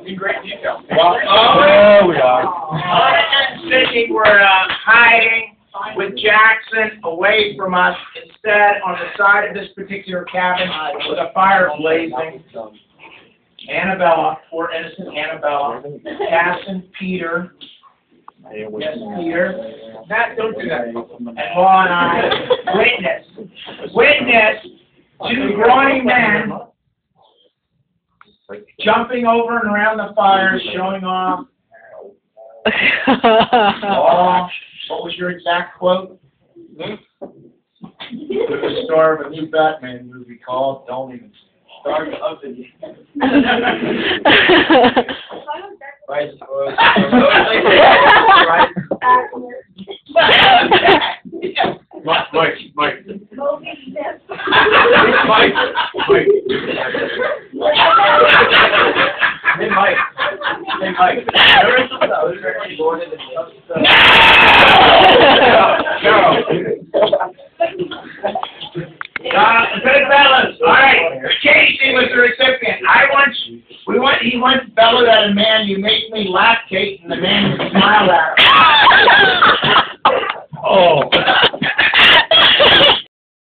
in great detail. Well, we are. Owen and Sydney were hiding with Jackson away from us. Instead, on the side of this particular cabin, with a fire blazing, Annabella, poor innocent Annabella, Cass and Peter. Yes, Peter. Matt, don't do that. And Paul and I, witness, two grown men jumping over and around the fire, showing off. Oh, what was your exact quote? The star of a new Batman movie called Don't Even Start of the Right. Mike. Mike. Good fellas. All right. Casey was the recipient. He once bellowed at a man, "You make me lactate," and the man smiled at him. Oh.